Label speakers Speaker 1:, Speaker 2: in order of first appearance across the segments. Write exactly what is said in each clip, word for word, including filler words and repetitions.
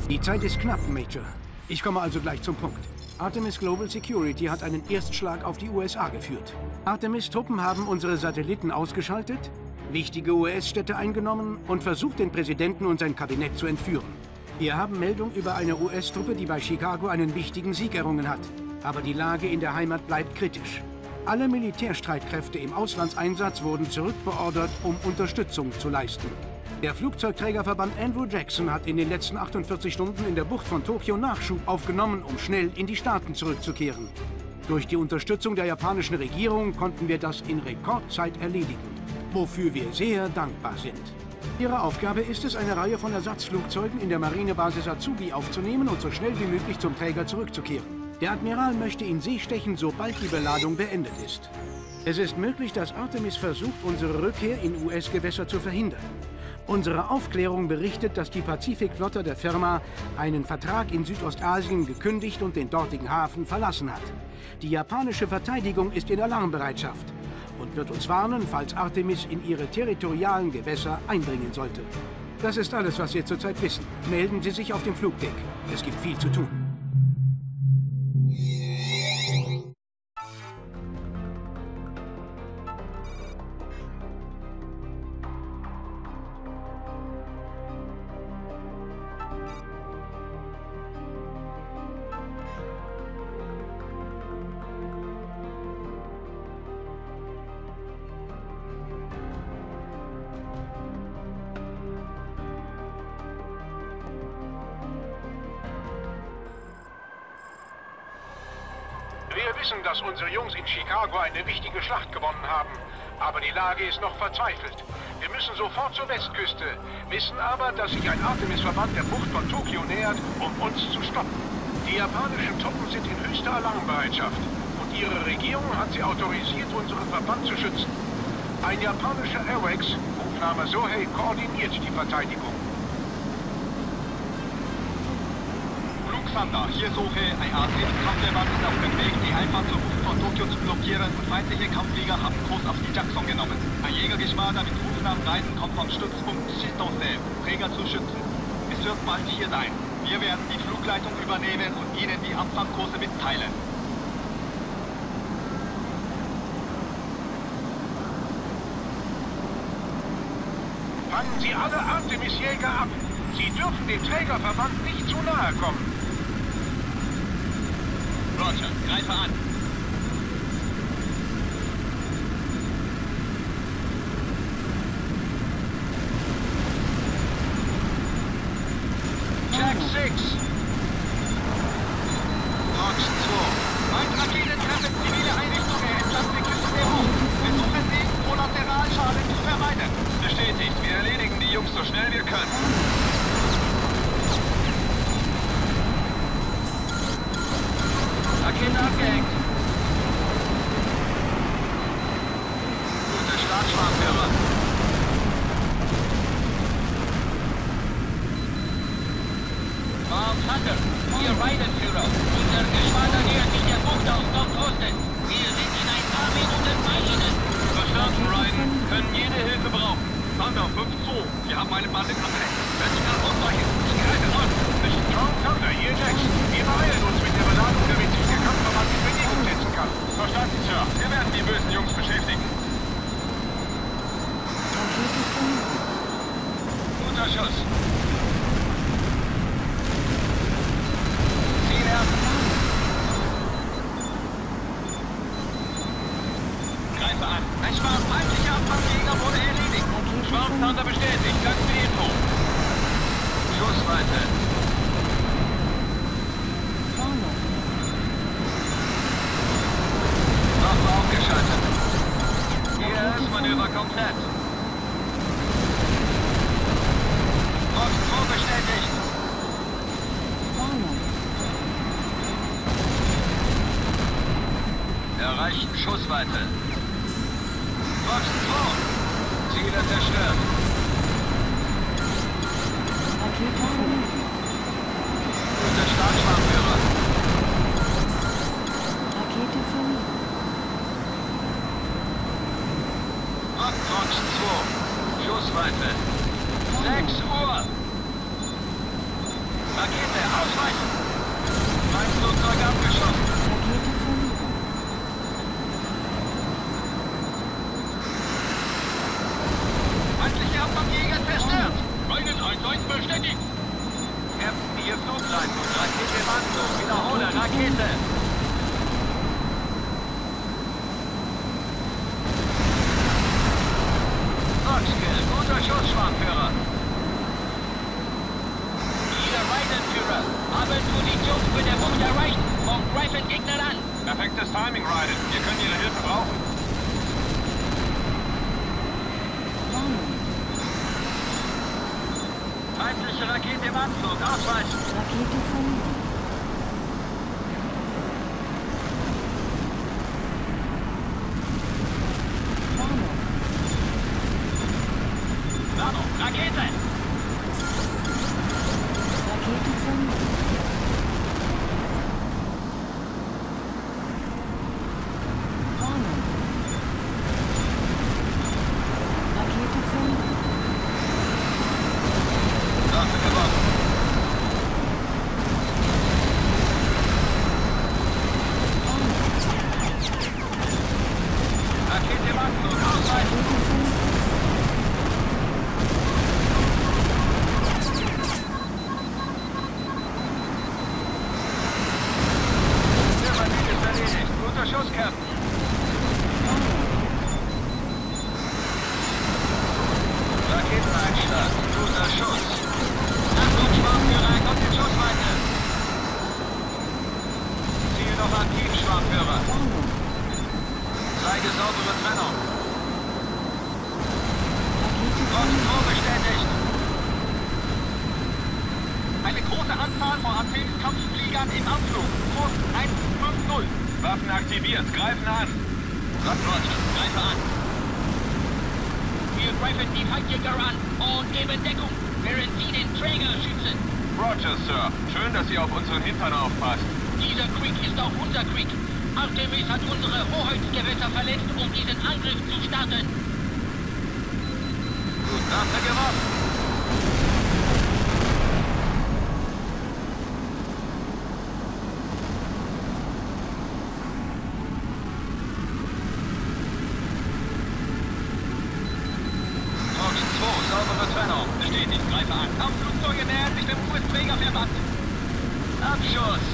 Speaker 1: Die Zeit ist knapp, Major. Ich komme also gleich zum Punkt. Artemis Global Security hat einen Erstschlag auf die U S A geführt. Artemis-Truppen haben unsere Satelliten ausgeschaltet, wichtige U S-Städte eingenommen und versucht, den Präsidenten und sein Kabinett zu entführen. Wir haben Meldung über eine U S-Truppe, die bei Chicago einen wichtigen Sieg errungen hat. Aber die Lage in der Heimat bleibt kritisch. Alle Militärstreitkräfte im Auslandseinsatz wurden zurückbeordert, um Unterstützung zu leisten. Der Flugzeugträgerverband Andrew Jackson hat in den letzten achtundvierzig Stunden in der Bucht von Tokio Nachschub aufgenommen, um schnell in die Staaten zurückzukehren. Durch die Unterstützung der japanischen Regierung konnten wir das in Rekordzeit erledigen, wofür wir sehr dankbar sind. Ihre Aufgabe ist es, eine Reihe von Ersatzflugzeugen in der Marinebasis Atsugi aufzunehmen und so schnell wie möglich zum Träger zurückzukehren. Der Admiral möchte ihn seestechen, sobald die Beladung beendet ist. Es ist möglich, dass Artemis versucht, unsere Rückkehr in U S-Gewässer zu verhindern. Unsere Aufklärung berichtet, dass die Pazifikflotte der Firma einen Vertrag in Südostasien gekündigt und den dortigen Hafen verlassen hat. Die japanische Verteidigung ist in Alarmbereitschaft und wird uns warnen, falls Artemis in ihre territorialen Gewässer eindringen sollte. Das ist alles, was wir zurzeit wissen. Melden Sie sich auf dem Flugdeck. Es gibt viel zu tun.
Speaker 2: Wir wissen, dass unsere Jungs in Chicago eine wichtige Schlacht gewonnen haben. Aber die Lage ist noch verzweifelt. Wir müssen sofort zur Westküste, wissen aber, dass sich ein Artemis-Verband der Bucht von Tokio nähert, um uns zu stoppen. Die japanischen Truppen sind in höchster Alarmbereitschaft. Und ihre Regierung hat sie autorisiert, unseren Verband zu schützen. Ein japanischer Airwax, Rufname Sohei, koordiniert die Verteidigung.
Speaker 3: Sander, hier Sohei, ein Artemis-Kampfverband ist auf dem Weg, die Einfahrt zur Bucht von Tokio zu blockieren und feindliche Kampfflieger haben Kurs auf die Jackson genommen. Ein Jägergeschwader mit Rufnamen Reisen kommt vom Stützpunkt Chitose, Träger zu schützen. Es wird bald hier sein. Wir werden die Flugleitung übernehmen und Ihnen die Abfahrtkurse mitteilen.
Speaker 2: Fangen Sie alle Artemis-Jäger ab. Sie dürfen dem Trägerverband nicht zu nahe kommen.
Speaker 3: Roger, greife an.
Speaker 2: Jack sechs.
Speaker 3: Fox zwei. Mein Raketen treffen zivile Einrichtungen entlang der Küste der Bucht. Versuchen Sie, Kollateralschaden zu vermeiden. Bestätigt, wir erledigen die Jungs so schnell wir können. Rakete abgehängt. Guter Startschwarmführer.
Speaker 4: Mom Thunder, Ihr Reidenführer. Unser Geschwader nähert sich der Bucht aus Nordosten. Wir sind in ein paar Minuten bei Ihnen.
Speaker 3: Verstanden, Raiden. Können jede Hilfe brauchen. Thunder, fünf zwei. Wir haben eine Bande abhängt. Wenn Sie kann ausweichen. Ich greife an.
Speaker 2: Strong Thunder, hier Jax. Wir beeilen uns mit der Beladung, damit sich der Kampfverband in Bewegung setzen kann.
Speaker 3: Verstanden, Sir. Wir werden die bösen Jungs beschäftigen. Guter Schuss. Ziel erst. Greife an. Ein Schwarm feindlicher Abfangjäger wurde erledigt. Schwarm Thunder bestätigt. Danke für die Info. Schussweite. Waffe aufgeschaltet. Hier ist Manöver komplett. Fox zwei bestätigt. Erreicht Schussweite. Fox zwei. Ziele zerstört. Guter Startschwarmführer.
Speaker 5: Rakete vermieden.
Speaker 3: Fox zwei. Schussweite. sechs Uhr.
Speaker 4: Rakete, ausweichen! Feindflugzeug abgeschossen.
Speaker 5: Rakete verloren.
Speaker 4: Feindliche Abfangjäger zerstört! Reinen eins eins bestätigt! Captain, hier Flugleitung. Rakete im Anflug. Wiederhole, Rakete! Foxkill, guter Schuss, Schwarmführer. Hier Raiden-Führer. Haben Position für der Bucht erreicht und greifen Gegner an.
Speaker 2: Perfektes Timing, Raiden. Wir können Ihre Hilfe brauchen.
Speaker 5: Warnung.
Speaker 4: Feindliche Rakete im Anflug. Ausweichen.
Speaker 5: Rakete verloren. Warnung.
Speaker 4: Warnung, Rakete!
Speaker 5: Rakete verloren. Warnung. Rakete verloren.
Speaker 4: Waffe geworfen. Rakete im Anflug. Ausweichen.
Speaker 5: Rakete verloren.
Speaker 4: Silberlied ist erledigt. Guter Schuss, Captain. Raketeneinschlag. Guter Schuss. Achtung, Schwarmführer, kommt in Schussweite. Ziel noch aktiv, Schwarmführer.
Speaker 5: Warnung.
Speaker 4: Zeige saubere Trennung.
Speaker 5: Rakete
Speaker 4: Block
Speaker 5: verloren.
Speaker 4: zwei bestätigt. Eine große Anzahl von Athenes-Kampffliegern im Anflug. Kurs eins fünf null.
Speaker 2: Waffen aktiviert. Greifen an.
Speaker 4: Was, Roger? Greife an. Wir greifen die Feindjäger an und geben Deckung, während Sie den Träger schützen.
Speaker 2: Roger, Sir. Schön, dass Sie auf unseren Hintern aufpassen.
Speaker 4: Dieser Krieg ist auch unser Krieg. Artemis hat unsere Hoheitsgewässer verletzt, um diesen Angriff zu starten. Gut, Waffe geworfen. Fox zwei, saubere Trennung. Bestätigt, greife an. Kampfflugzeuge nähern sich dem U S-Trägerverband. Abschuss.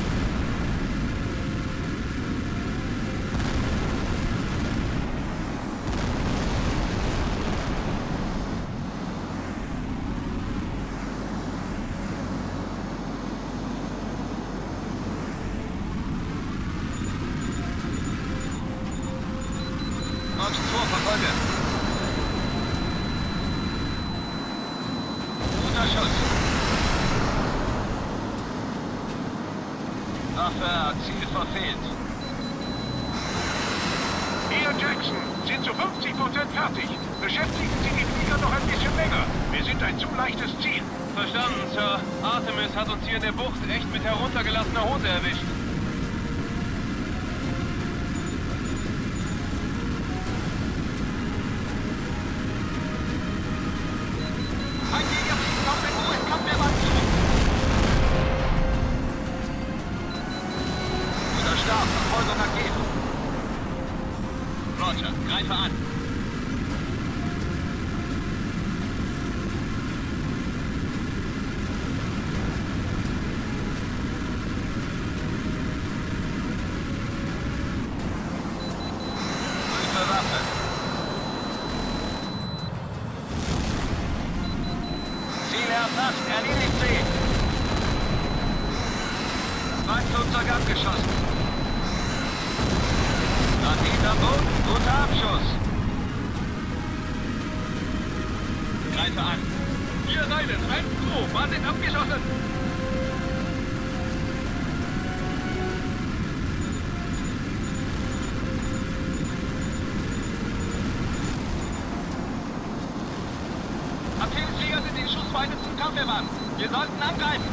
Speaker 4: Fox zwei, verfolge. Guter Schuss. Waffe, Ziel verfehlt.
Speaker 2: Hier, Jackson. Sind zu fünfzig Prozent fertig. Beschäftigen Sie die Flieger noch ein bisschen länger. Wir sind ein zu leichtes Ziel.
Speaker 3: Verstanden, Sir. Artemis hat uns hier in der Bucht echt mit heruntergelassener Hose erwischt.
Speaker 4: Ein Jäger fliegt auf den U S-Kampfverband zu. Guter Start, Verfolgung aktiv. Roger, greife an. Prüfe Waffe. Ziel erfasst, erledigt sie. Feindflugzeug abgeschossen. Rakete am Boden, guter Abschuss. Greife an. Hier Raiden, eins zwei, wartet abgeschossen. Athenes-Flieger sind in Schussweite zum Kampfverband. Wir sollten angreifen.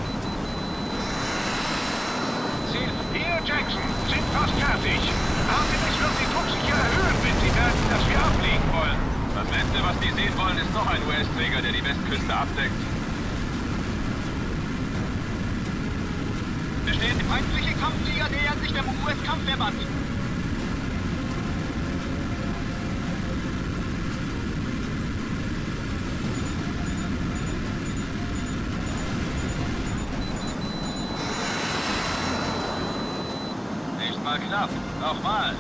Speaker 2: Ziel. Hier, Jackson. Sind fast fertig. Artemis wird die Drucksicher erhöhen, wenn sie merken, dass wir ablegen wollen.
Speaker 3: Das Letzte, was die sehen wollen, ist noch ein U S-Träger, der die Westküste abdeckt. Besteht, feindliche Kampfflieger nähern sich dem U S-Kampfverband.
Speaker 4: Nicht mal knapp. Nochmal.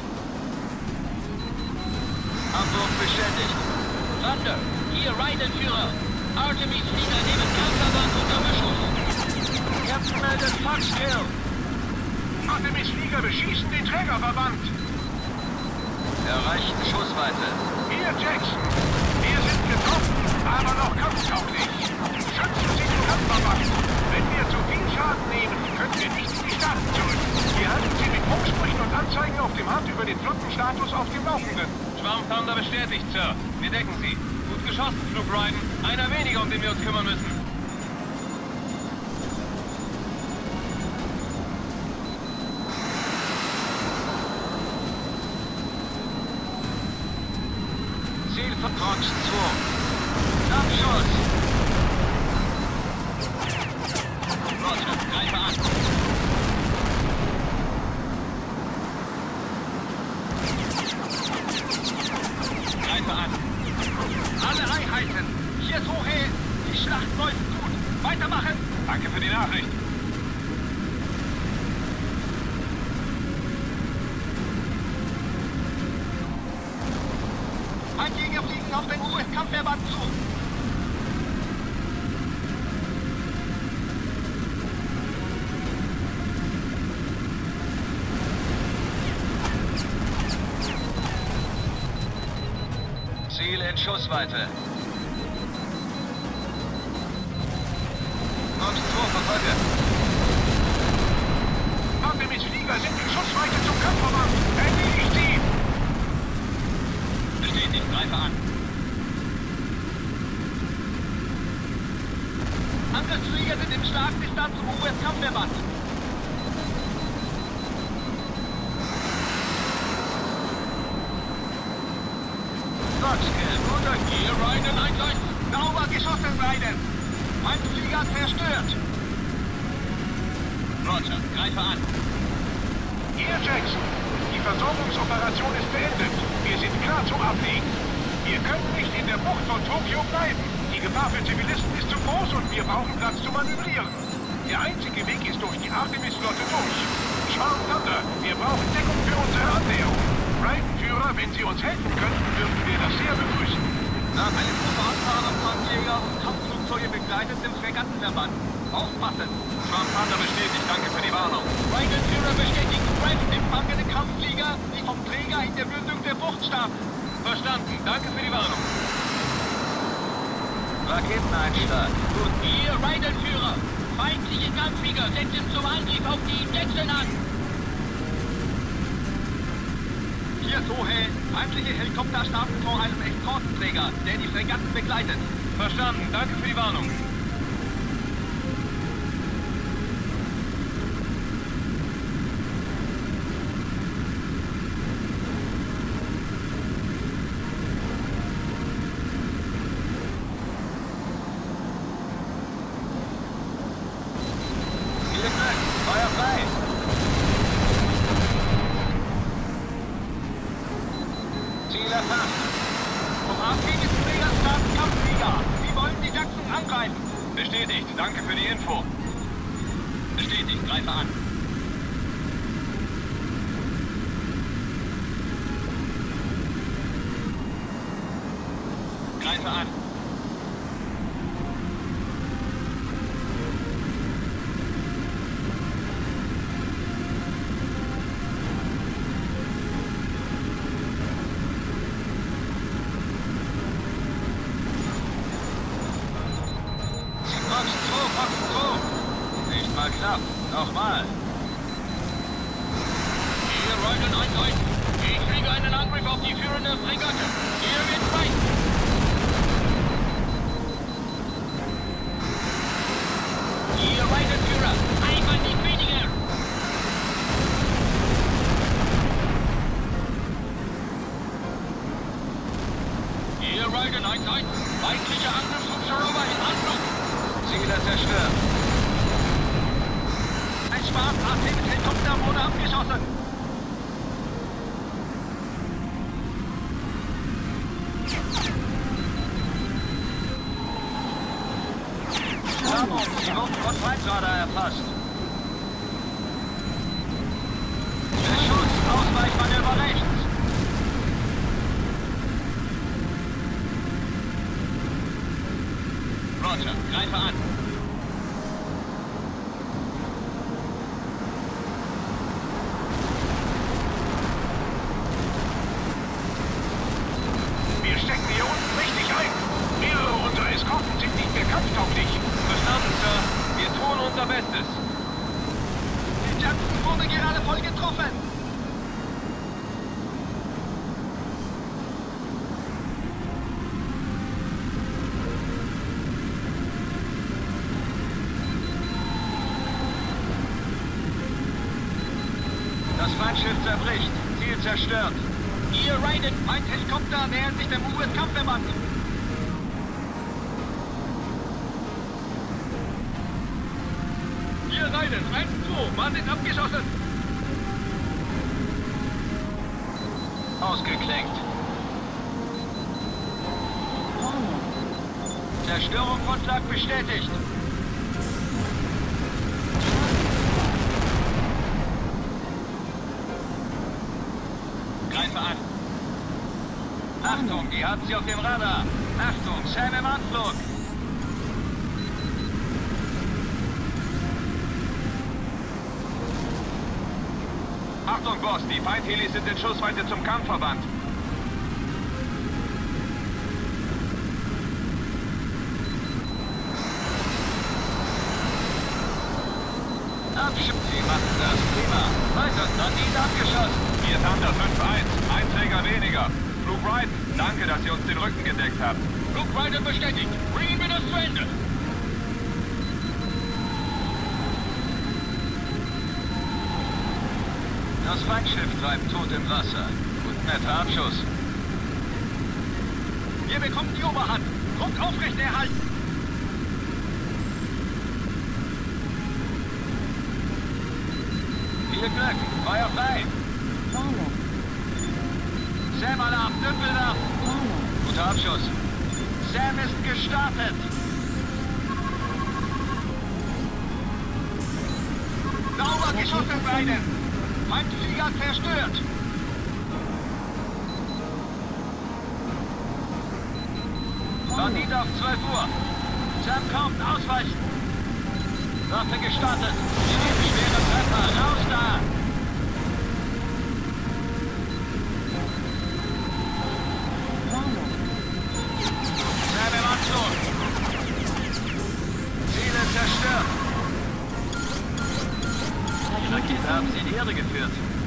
Speaker 4: Hamburg bestätigt.
Speaker 6: Thunder, hier Reidenführer. Artemis-Flieger nehmen Kampfverband unter Beschuss.
Speaker 4: Captain meldet Foxkill.
Speaker 2: Artemis-Flieger beschießen den Trägerverband.
Speaker 4: Erreichten Schussweite.
Speaker 2: Hier, Jackson. Wir sind getroffen, aber noch kampftauglich. Schützen Sie den Kampfverband. Wenn wir zu viel Schaden nehmen, können wir nicht in die Staaten zurück. Wir halten Sie mit Funksprüchen und Anzeigen auf dem Hand über den Flottenstatus auf dem Laufenden.
Speaker 3: Schwarm Thunder bestätigt, Sir. Wir decken Sie. Gut geschossen, Flug Ryden. Einer weniger, um den wir uns kümmern müssen.
Speaker 4: Ziel von Fox zwei. Abschuss.
Speaker 6: Roger, greife an.
Speaker 3: Greife an. Alle Einheiten. Hier ist Hohe. Die Schlacht läuft gut. Weitermachen. Danke für die Nachricht. Feindjäger fliegen auf den U S-Kampfverband zu.
Speaker 4: Ziel in Schussweite. Fox zwei verfolge.
Speaker 2: Artemis-Flieger sind in Schussweite zum Kampfverband. Erledigt sie!
Speaker 3: Bestätigt, greife an. Angriffsflieger sind in Schlagdistanz zum U S-Kampfverband.
Speaker 4: Foxkill.
Speaker 3: Guter Gear, Ryden einsetzen. Sauber geschossen, Ryden. Feindflieger zerstört.
Speaker 6: Roger, greife an.
Speaker 2: Hier, Jackson. Die Versorgungsoperation ist beendet. Wir sind klar zum Ablegen. Wir können nicht in der Bucht von Tokio bleiben. Die Gefahr für Zivilisten ist zu groß und wir brauchen Platz zu manövrieren. Der einzige Weg ist durch die Artemis-Flotte durch. Schwarm Thunder, wir brauchen Deckung für unsere Annäherung. Ryden-Führer, wenn Sie uns helfen könnten, dürfen wir das sehr begrüßen.
Speaker 3: Nach eine große Anzahl an Kampfjäger und Kampfflugzeuge begleitet dem Fregattenverband. Aufpassen!
Speaker 2: Schwarm Thunder bestätigt, danke für die Warnung.
Speaker 3: Reidenführer bestätigt, Ryden empfangene Kampfflieger, die vom Träger in der Mündung der Bucht starten.
Speaker 2: Verstanden, danke für die Warnung.
Speaker 4: Raketeneinschlag.
Speaker 6: Gut, hier Reidenführer. Feindliche Kampfflieger setzen zum Angriff auf die Jackson an.
Speaker 3: Hier Sohe, feindliche Helikopter starten vor einem Eskortenträger, der die Fregatten begleitet.
Speaker 2: Verstanden, danke für die Warnung.
Speaker 4: Feuer frei! Ziel erfasst!
Speaker 3: Vom Artemis-Träger starten Kampfflieger. Sie wollen die Jackson angreifen.
Speaker 2: Bestätigt, danke für die Info.
Speaker 6: Bestätigt, greife an.
Speaker 3: Greife an.
Speaker 4: Fox zwei, Fox zwei. Nicht mal knapp. Nochmal.
Speaker 6: Hier Ryden eins eins. Ich fliege einen Angriff auf die führende Fregatte. Hier wird frei. Hier Reidenführer. Einmal nicht weniger. Hier Ryden eins eins. Feindliche Angriffshubschrauber in Anflug.
Speaker 4: Ziele zerstört.
Speaker 3: Ein Spaß. Artemis-Helikopter wurde abgeschossen. Bravo, Sie wurden von Feindradar erfasst. Beschuss, Ausweichmanöver rechts. Roger, greife an.
Speaker 2: Wir stecken hier unten richtig ein. Mehrere unserer Eskorten sind nicht mehr kampftauglich.
Speaker 3: Verstanden, Sir. Wir tun unser Bestes. Die Jackson wurde gerade voll getroffen. Das Feindschiff zerbricht. Ziel zerstört.
Speaker 6: Ihr Raiden!
Speaker 3: Feindhelikopter nähern sich dem U S-Kampfverband.
Speaker 6: Ihr Raiden! eins zwei! Mann ist abgeschossen!
Speaker 3: Ausgeklinkt.
Speaker 5: Warnung.
Speaker 3: Zerstörung von Flak bestätigt. Greife an. Achtung, die haben sie auf dem Radar. Achtung, Sam im Anflug.
Speaker 2: Achtung, Boss, die Feindhelis sind in Schussweite zum Kampfverband.
Speaker 3: Abschuss, sie machen das. Prima. Weiter, dann ihn abgeschossen.
Speaker 2: Hier Thunder fünf eins, ein Träger weniger. Flug Raiden, danke, dass Sie uns den Rücken gedeckt haben.
Speaker 6: Flug Raiden bestätigt! Bringen wir das zu Ende!
Speaker 3: Das Feindschiff treibt tot im Wasser. Gut, netter Abschuss.
Speaker 6: Wir bekommen die Oberhand! Druck aufrecht erhalten!
Speaker 3: Viel Glück, Feuer frei.
Speaker 5: Warnung.
Speaker 3: Sam-Alarm, Dümpelwerf.
Speaker 5: Warnung.
Speaker 3: Guter Abschuss. Sam ist gestartet.
Speaker 6: Sauber geschossen, Raiden! Feindflieger zerstört!
Speaker 3: Bandit auf zwölf Uhr. Sam kommt, ausweichen. Waffe gestartet. Wir nehmen schwere Treffer. Raus da!
Speaker 5: Warnung.
Speaker 3: Sam im Anflug. Ziele zerstört. Die Rakete haben sie in die Erde geführt.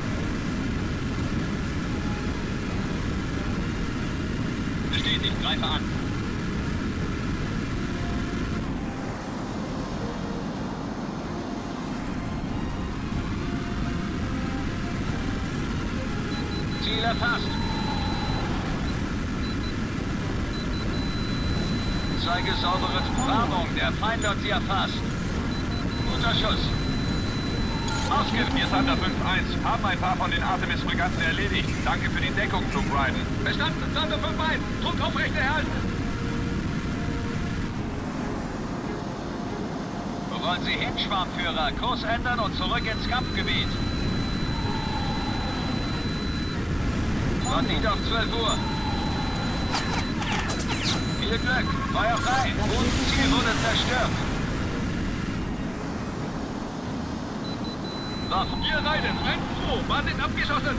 Speaker 3: Bestätigt, greife an. Ziel erfasst. Zeige saubere Warnung. Der Feind hat sie erfasst. Guter Schuss.
Speaker 2: Ausgibt, hier Thunder fünf eins, haben ein paar von den Artemis-Fregatten erledigt. Danke für die Deckung, Flug Raiden.
Speaker 6: Bestanden, Thunder fünf eins! Druck aufrecht erhalten!
Speaker 3: Wo wollen Sie hin, Schwarmführer? Kurs ändern und zurück ins Kampfgebiet. Bandit auf zwölf Uhr. Viel Glück. Feuer frei. Ziel wurde zerstört. Waffen.
Speaker 6: Ihr Raiden! eins zwei! Mann ist abgeschossen!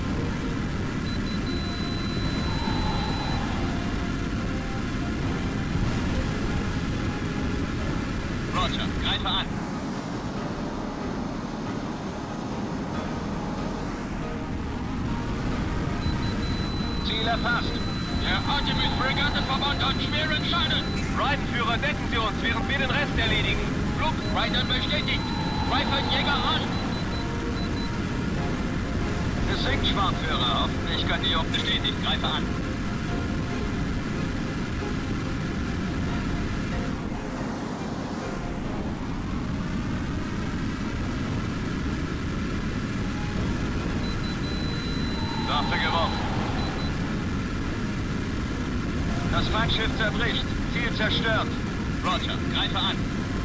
Speaker 3: Roger, greife an. Ziel erfasst.
Speaker 6: Der Artemis-Fregattenverband hat schweren Schaden!
Speaker 2: Raiden-Führer, decken Sie uns, während wir den Rest erledigen.
Speaker 6: Flug Raiden bestätigt! Greifen Jäger an!
Speaker 3: Gesinkt, Schwarmführer. Hoffentlich können die Jungen bestätigt. Greife an.
Speaker 4: zerbricht. Ziel zerstört.
Speaker 6: Roger, greife an.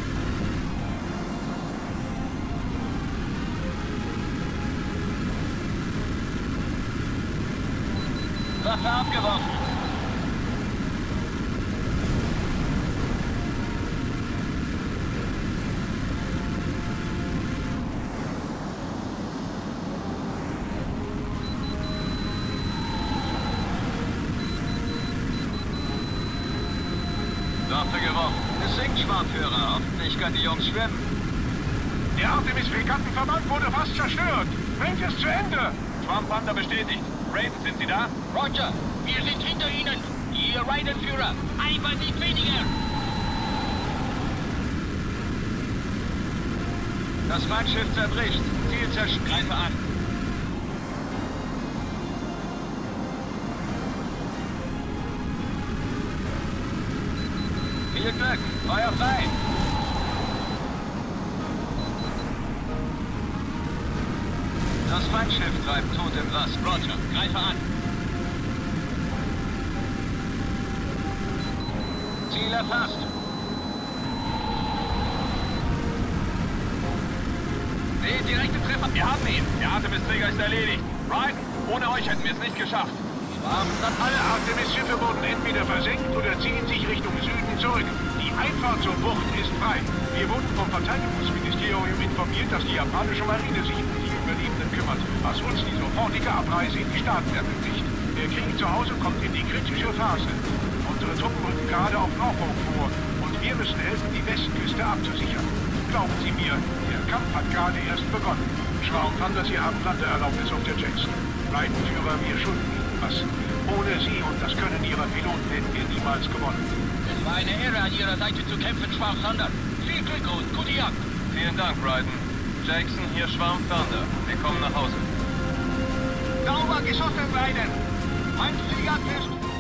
Speaker 4: Waffe abgeworfen. Waffe geworfen. Es sinkt, Schwarmführer. Hoffentlich können die Jungs schwimmen.
Speaker 2: Der Artemis-Fregattenverband wurde fast zerstört. Bringt es zu Ende.
Speaker 3: Schwarmpanther bestätigt. Raiden, sind Sie da?
Speaker 6: Roger, wir sind hinter Ihnen. Ihr Raidenführer. Ein Bandit weniger.
Speaker 4: Das Feindschiff zerbricht. Ziel zerstört.
Speaker 6: Greife an.
Speaker 4: Viel Glück. Feuer frei. Das Feindschiff treibt tot im Wasser.
Speaker 6: Roger, greife an.
Speaker 4: Ziel erfasst.
Speaker 3: Nee, direkte Treffer. Wir haben ihn. Der Artemis-Träger ist erledigt. Raiden, ohne euch hätten wir es nicht geschafft.
Speaker 2: Alle Artemis-Schiffe wurden entweder versenkt oder ziehen sich Richtung Süden zurück. Die Einfahrt zur Bucht ist frei. Wir wurden vom Verteidigungsministerium informiert, dass die japanische Marine sich um die Überlebenden kümmert, was uns die sofortige Abreise in die Staaten ermöglicht. Der Krieg zu Hause kommt in die kritische Phase. Unsere Truppen rücken gerade auf Norfolk vor und wir müssen helfen, die Westküste abzusichern. Glauben Sie mir, der Kampf hat gerade erst begonnen. Schwarmpanther, Sie haben Landeerlaubnis auf der Jackson. Raidenführer, wir schulden Ihnen was. Ohne Sie und das Können Ihrer Piloten hätten wir niemals gewonnen.
Speaker 6: Es war eine Ehre, an Ihrer Seite zu kämpfen, Schwarmpanther. Viel Glück und gute Jagd.
Speaker 3: Vielen Dank, Raiden. Jackson, hier Schwarmpanther. Wir kommen nach Hause.
Speaker 2: Sauber geschossen, Raiden! Mein Flieger ist